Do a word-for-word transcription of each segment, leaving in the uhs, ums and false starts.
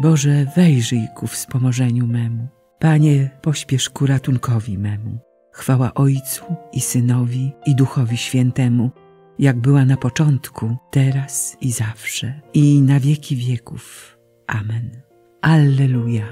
Boże, wejrzyj ku wspomożeniu memu. Panie, pośpiesz ku ratunkowi memu. Chwała Ojcu i Synowi i Duchowi Świętemu, jak była na początku, teraz i zawsze, i na wieki wieków. Amen. Alleluja.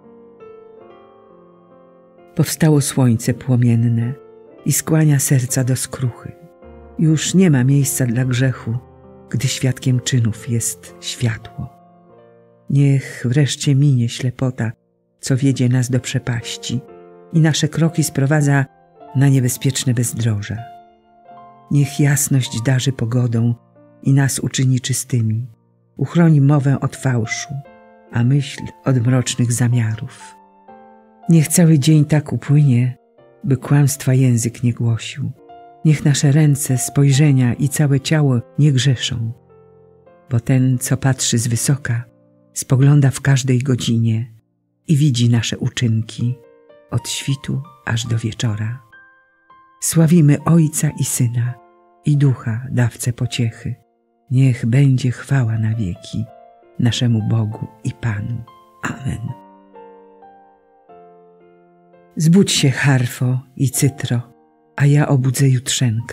Powstało słońce płomienne i skłania serca do skruchy. Już nie ma miejsca dla grzechu, gdy świadkiem czynów jest światło. Niech wreszcie minie ślepota, co wiedzie nas do przepaści i nasze kroki sprowadza na niebezpieczne bezdroża. Niech jasność darzy pogodą i nas uczyni czystymi, uchroni mowę od fałszu, a myśl od mrocznych zamiarów. Niech cały dzień tak upłynie, by kłamstwa język nie głosił. Niech nasze ręce, spojrzenia i całe ciało nie grzeszą, bo ten, co patrzy z wysoka, spogląda w każdej godzinie i widzi nasze uczynki od świtu aż do wieczora. Sławimy Ojca i Syna i Ducha, dawcę pociechy. Niech będzie chwała na wieki naszemu Bogu i Panu. Amen. Zbudź się, harfo i cytro, a ja obudzę jutrzenkę.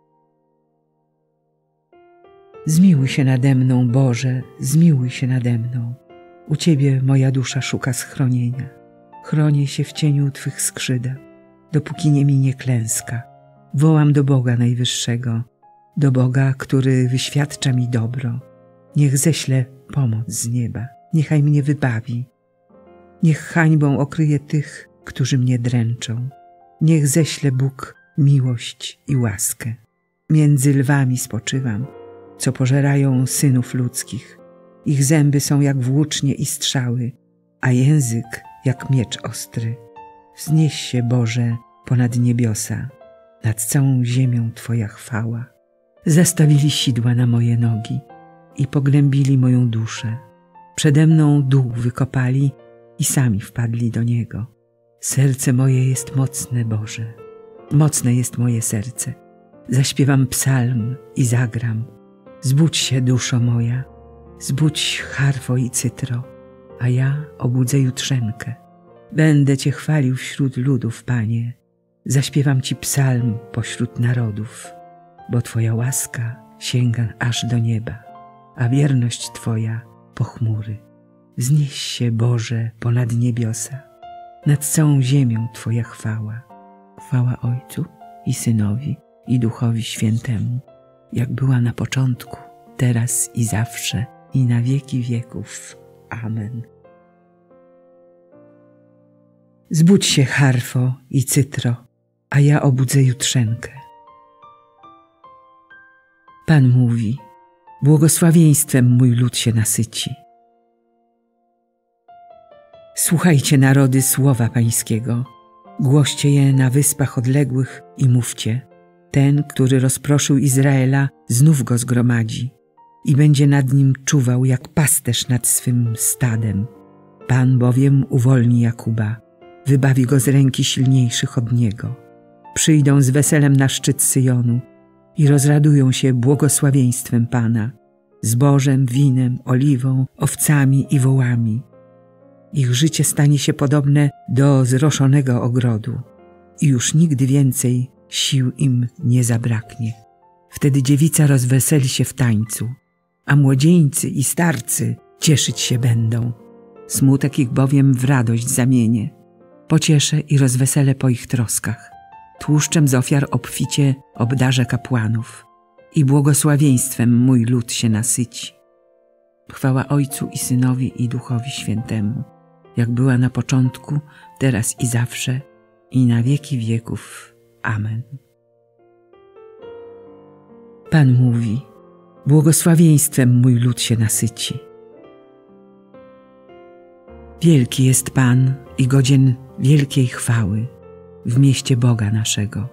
Zmiłuj się nade mną, Boże, zmiłuj się nade mną. U Ciebie moja dusza szuka schronienia. Chronię się w cieniu Twych skrzydeł, dopóki nie minie klęska. Wołam do Boga Najwyższego, do Boga, który wyświadcza mi dobro. Niech ześle pomoc z nieba, niechaj mnie wybawi. Niech hańbą okryje tych, którzy mnie dręczą. Niech ześle Bóg miłość i łaskę. Między lwami spoczywam, co pożerają synów ludzkich. Ich zęby są jak włócznie i strzały, a język jak miecz ostry. Wznieś się, Boże, ponad niebiosa, nad całą ziemią Twoja chwała. Zastawili sidła na moje nogi i pognębili moją duszę. Przede mną dół wykopali i sami wpadli do niego. Serce moje jest mocne, Boże, mocne jest moje serce. Zaśpiewam psalm i zagram. Zbudź się, duszo moja, zbudź, harfo i cytro, a ja obudzę jutrzenkę. Będę Cię chwalił wśród ludów, Panie. Zaśpiewam Ci psalm pośród narodów, bo Twoja łaska sięga aż do nieba, a wierność Twoja po chmury. Wznieś się, Boże, ponad niebiosa, nad całą ziemią Twoja chwała. Chwała Ojcu i Synowi i Duchowi Świętemu, jak była na początku, teraz i zawsze, i na wieki wieków. Amen. Zbudź się, harfo i cytro, a ja obudzę jutrzenkę. Pan mówi, błogosławieństwem mój lud się nasyci. Słuchajcie, narody, słowa Pańskiego, głoście je na wyspach odległych i mówcie, ten, który rozproszył Izraela, znów go zgromadzi i będzie nad nim czuwał jak pasterz nad swym stadem. Pan bowiem uwolni Jakuba, wybawi go z ręki silniejszych od niego. Przyjdą z weselem na szczyt Syjonu i rozradują się błogosławieństwem Pana, zbożem, winem, oliwą, owcami i wołami. Ich życie stanie się podobne do zroszonego ogrodu i już nigdy więcej sił im nie zabraknie. Wtedy dziewica rozweseli się w tańcu, a młodzieńcy i starcy cieszyć się będą. Smutek ich bowiem w radość zamienię. Pocieszę i rozweselę po ich troskach. Tłuszczem z ofiar obficie obdarzę kapłanów i błogosławieństwem mój lud się nasyci. Chwała Ojcu i Synowi i Duchowi Świętemu, jak była na początku, teraz i zawsze, i na wieki wieków. Amen. Pan mówi, błogosławieństwem mój lud się nasyci. Wielki jest Pan i godzien wielkiej chwały w mieście Boga naszego.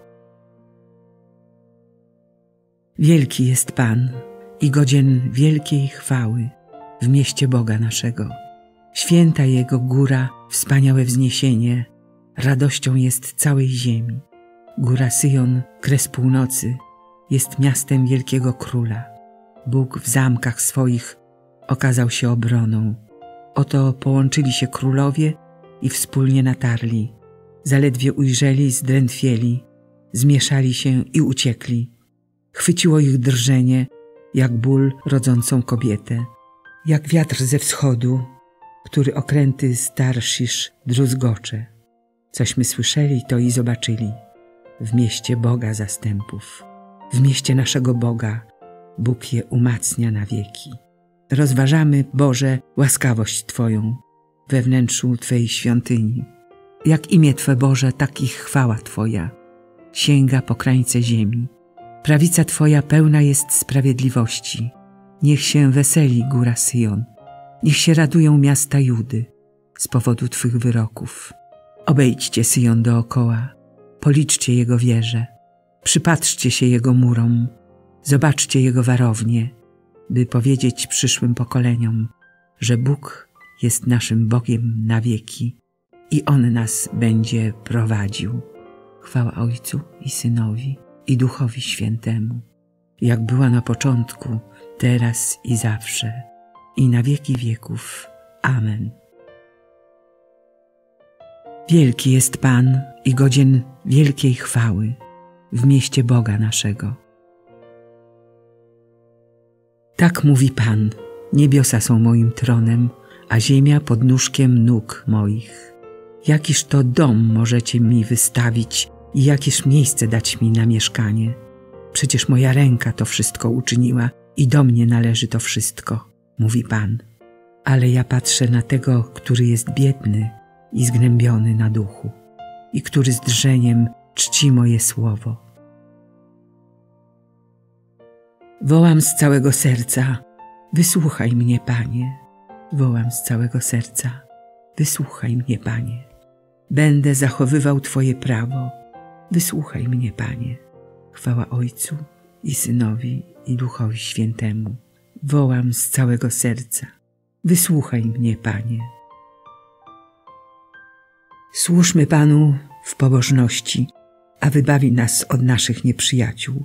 Wielki jest Pan i godzien wielkiej chwały w mieście Boga naszego. Święta Jego góra, wspaniałe wzniesienie, radością jest całej ziemi. Góra Syjon, kres północy, jest miastem wielkiego króla. Bóg w zamkach swoich okazał się obroną. Oto połączyli się królowie i wspólnie natarli. Zaledwie ujrzeli, zdrętwieli, zmieszali się i uciekli. Chwyciło ich drżenie, jak ból rodzącą kobietę, jak wiatr ze wschodu, który okręty z Tarszisz druzgocze. Cośmy słyszeli, to i zobaczyli. W mieście Boga zastępów, w mieście naszego Boga, Bóg je umacnia na wieki. Rozważamy, Boże, łaskawość Twoją we wnętrzu Twej świątyni. Jak imię Twe, Boże, tak i chwała Twoja sięga po krańce ziemi. Prawica Twoja pełna jest sprawiedliwości. Niech się weseli góra Syjon. Niech się radują miasta Judy z powodu Twych wyroków. Obejdźcie Syjon dookoła, policzcie jego wieże, przypatrzcie się jego murom, zobaczcie jego warownie, by powiedzieć przyszłym pokoleniom, że Bóg jest naszym Bogiem na wieki i On nas będzie prowadził. Chwała Ojcu i Synowi i Duchowi Świętemu, jak była na początku, teraz i zawsze, i na wieki wieków. Amen. Wielki jest Pan i godzien wielkiej chwały w mieście Boga naszego. Tak mówi Pan, niebiosa są moim tronem, a ziemia podnóżkiem nóg moich. Jakiż to dom możecie mi wystawić i jakież miejsce dać mi na mieszkanie? Przecież moja ręka to wszystko uczyniła i do mnie należy to wszystko, mówi Pan. Ale ja patrzę na tego, który jest biedny i zgnębiony na duchu i który z drżeniem czci moje słowo. Wołam z całego serca, wysłuchaj mnie, Panie. Wołam z całego serca, wysłuchaj mnie, Panie. Będę zachowywał Twoje prawo, wysłuchaj mnie, Panie. Chwała Ojcu i Synowi i Duchowi Świętemu. Wołam z całego serca, wysłuchaj mnie, Panie. Służmy Panu w pobożności, a wybawi nas od naszych nieprzyjaciół.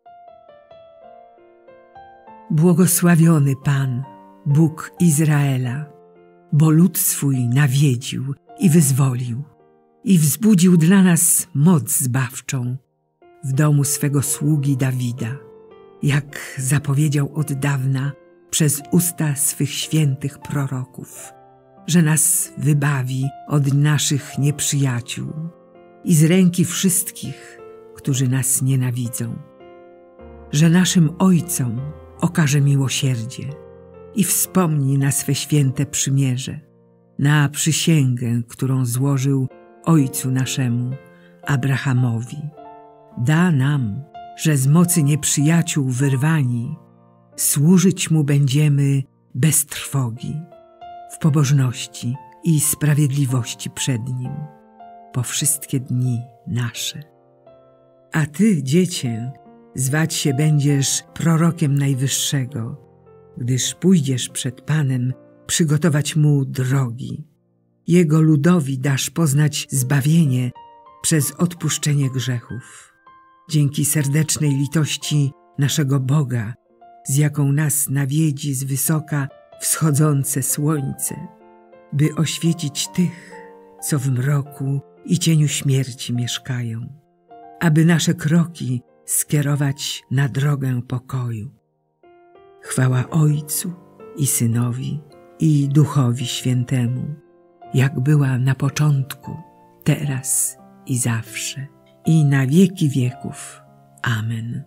Błogosławiony Pan, Bóg Izraela, bo lud swój nawiedził i wyzwolił i wzbudził dla nas moc zbawczą w domu swego sługi Dawida, jak zapowiedział od dawna przez usta swych świętych proroków, że nas wybawi od naszych nieprzyjaciół i z ręki wszystkich, którzy nas nienawidzą, że naszym ojcom okaże miłosierdzie i wspomni na swe święte przymierze, na przysięgę, którą złożył ojcu naszemu, Abrahamowi. Da nam, że z mocy nieprzyjaciół wyrwani, służyć Mu będziemy bez trwogi, w pobożności i sprawiedliwości przed Nim, po wszystkie dni nasze. A Ty, Dziecię, zwać się będziesz prorokiem Najwyższego, gdyż pójdziesz przed Panem przygotować Mu drogi. Jego ludowi dasz poznać zbawienie przez odpuszczenie grzechów. Dzięki serdecznej litości naszego Boga, z jaką nas nawiedzi z wysoka wschodzące słońce, by oświecić tych, co w mroku i cieniu śmierci mieszkają, aby nasze kroki skierować na drogę pokoju. Chwała Ojcu i Synowi i Duchowi Świętemu, jak była na początku, teraz i zawsze, i na wieki wieków. Amen.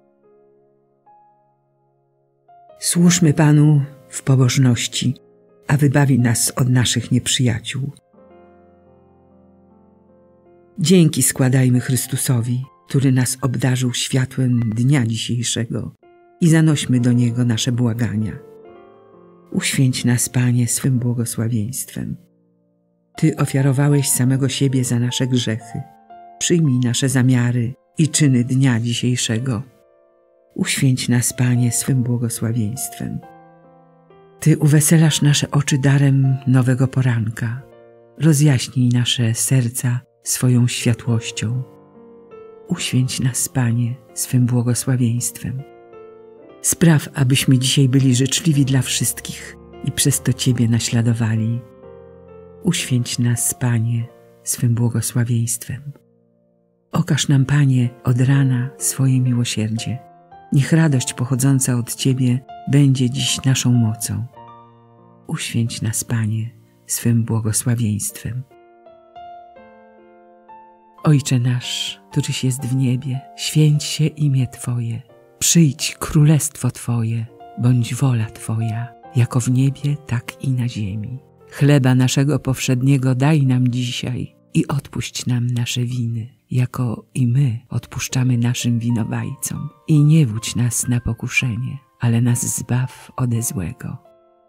Służmy Panu w pobożności, a wybawi nas od naszych nieprzyjaciół. Dzięki składajmy Chrystusowi, który nas obdarzył światłem dnia dzisiejszego, i zanośmy do Niego nasze błagania. Uświęć nas, Panie, swym błogosławieństwem. Ty ofiarowałeś samego siebie za nasze grzechy. Przyjmij nasze zamiary i czyny dnia dzisiejszego. Uświęć nas, Panie, swym błogosławieństwem. Ty uweselasz nasze oczy darem nowego poranka. Rozjaśnij nasze serca swoją światłością. Uświęć nas, Panie, swym błogosławieństwem. Spraw, abyśmy dzisiaj byli życzliwi dla wszystkich i przez to Ciebie naśladowali. Uświęć nas, Panie, swym błogosławieństwem. Okaż nam, Panie, od rana swoje miłosierdzie. Niech radość pochodząca od Ciebie będzie dziś naszą mocą. Uświęć nas, Panie, swym błogosławieństwem. Ojcze nasz, któryś jest w niebie, święć się imię Twoje. Przyjdź królestwo Twoje, bądź wola Twoja, jako w niebie, tak i na ziemi. Chleba naszego powszedniego daj nam dzisiaj i odpuść nam nasze winy, jako i my odpuszczamy naszym winowajcom. I nie wódź nas na pokuszenie, ale nas zbaw ode złego.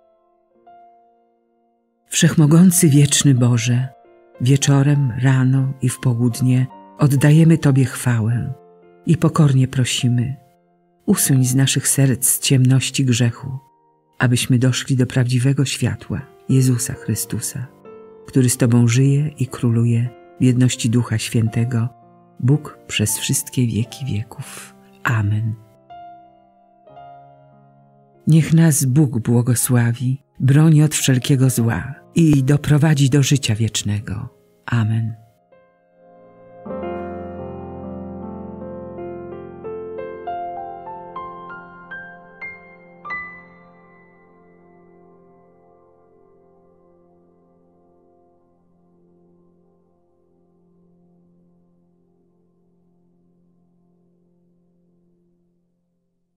Wszechmogący wieczny Boże, wieczorem, rano i w południe oddajemy Tobie chwałę i pokornie prosimy: usuń z naszych serc ciemności grzechu, abyśmy doszli do prawdziwego światła Jezusa Chrystusa, który z Tobą żyje i króluje w jedności Ducha Świętego, Bóg przez wszystkie wieki wieków. Amen. Niech nas Bóg błogosławi, broni od wszelkiego zła i doprowadzi do życia wiecznego. Amen.